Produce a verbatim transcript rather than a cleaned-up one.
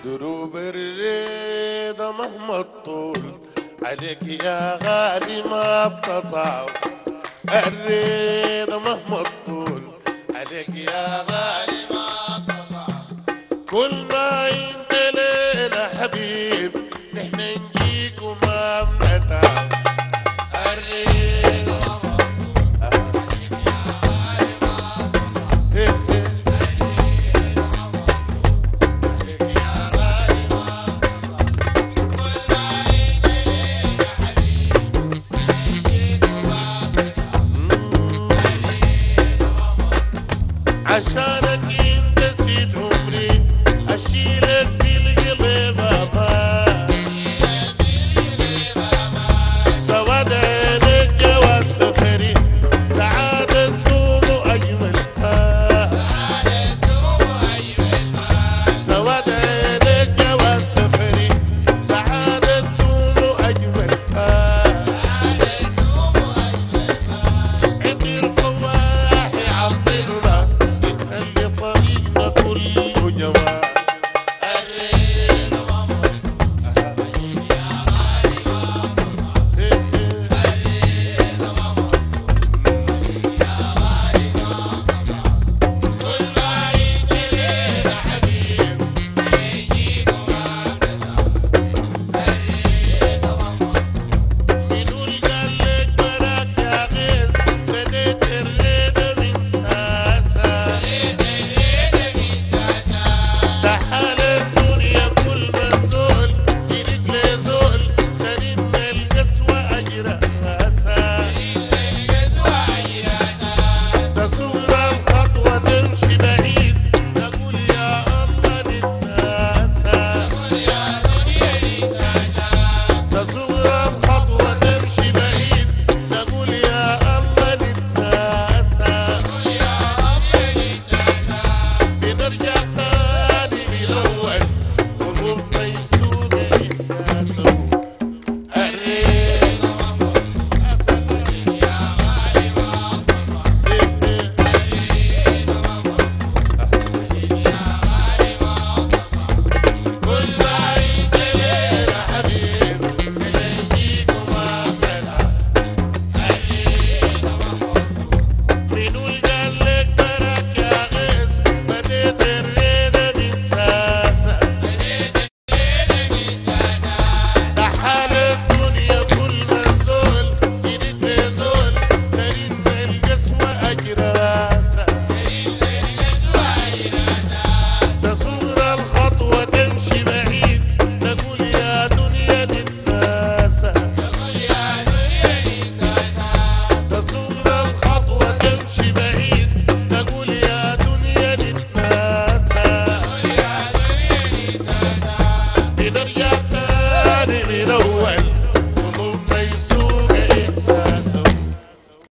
دروب الرضا مهما الطول عليك يا غالي ما بتصعب. الرضا مهما الطول عليك يا غالي ما بتصعب. كل ما انت ليلة حبيب نحن نجيك وما بنتعب. الرضا عليك يا غالي ما بتصعب. عشانك انت زيد عمري اشيلك في القلب امان. سواد عينك جواز سفري سعادة دوم واجمل فان. سواد عينك جواز سفري سعادة دوم واجمل فان. عندي الفواح يعطلنا خلي طريقنا كله جواب. الرضا مهما عليك يا غالي ما بتصعب. الرضا مهما عليك يا غالي ما بتصعب. كل ما انت ليلة حبيب يجيك وما بنتعب. الرضا مهما منو اللي قال لك براك يا غيث بديت الرضا من ساسة. ده حال الدنيا كل ما الزول يلق لي زول خلينا القسوة أجراسها. ده صغرى الخطوة تمشي بعيد نقول يا الله نتناسى. ده صغرى الخطوة تمشي بعيد نقول يا الله نتناسى. بنرجع تاني من الأول قلوبنا يسود إحساسه. الرضا مهما عليك يا غالي ما بتصعب. الرضا مهما عليك يا غالي ما بتصعب. كل ما انت ليلة حبيب نلاقيك وما بنتعب. الرضا مهما منو اللي قال لك براك يا غيث بديت الرضا من ساسة. ده حال الدنيا كل ما الزول يلق لي زول خلينا القسوة أجراسة. ده صغرى الخطوة تمشي بعيد نقول يا دنيا نتناسى. ده صغرى الخطوة تمشي بعيد نقول يا دنيا نتناسى. بنرجع تاني من الأول